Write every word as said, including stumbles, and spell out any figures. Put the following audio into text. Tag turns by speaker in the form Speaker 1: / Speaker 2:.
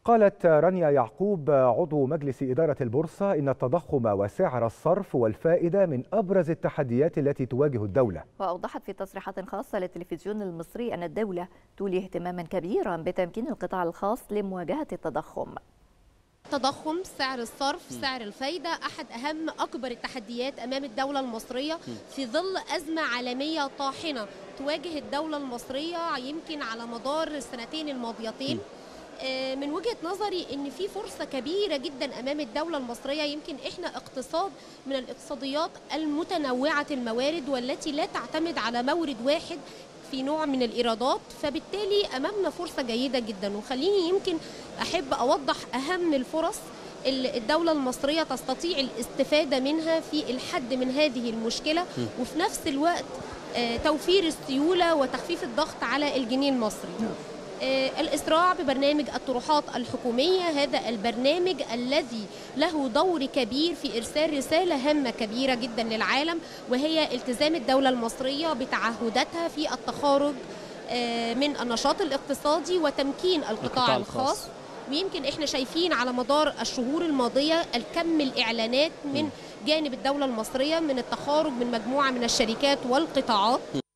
Speaker 1: قالت رانيا يعقوب عضو مجلس إدارة البورصة إن التضخم وسعر الصرف والفائدة من أبرز التحديات التي تواجه الدولة.
Speaker 2: وأوضحت في تصريحات خاصة للتلفزيون المصري أن الدولة تولي اهتماما كبيرا بتمكين القطاع الخاص لمواجهة التضخم.
Speaker 3: تضخم، سعر الصرف، سعر الفايدة أحد أهم أكبر التحديات أمام الدولة المصرية في ظل أزمة عالمية طاحنة تواجه الدولة المصرية يمكن على مدار السنتين الماضيتين. من وجهة نظري إن في فرصة كبيرة جدا أمام الدولة المصرية. يمكن إحنا اقتصاد من الاقتصاديات المتنوعة الموارد والتي لا تعتمد على مورد واحد في نوع من الإيرادات، فبالتالي أمامنا فرصة جيدة جدا. وخليني يمكن أحب أوضح أهم الفرص اللي الدولة المصرية تستطيع الاستفادة منها في الحد من هذه المشكلة، وفي نفس الوقت توفير السيولة وتخفيف الضغط على الجنيه المصري. الإسراع ببرنامج الطروحات الحكومية، هذا البرنامج الذي له دور كبير في إرسال رسالة هامة كبيرة جدا للعالم، وهي التزام الدولة المصرية بتعهداتها في التخارج من النشاط الاقتصادي وتمكين القطاع الخاص. ويمكن احنا شايفين على مدار الشهور الماضية الكم الإعلانات من جانب الدولة المصرية من التخارج من مجموعة من الشركات والقطاعات.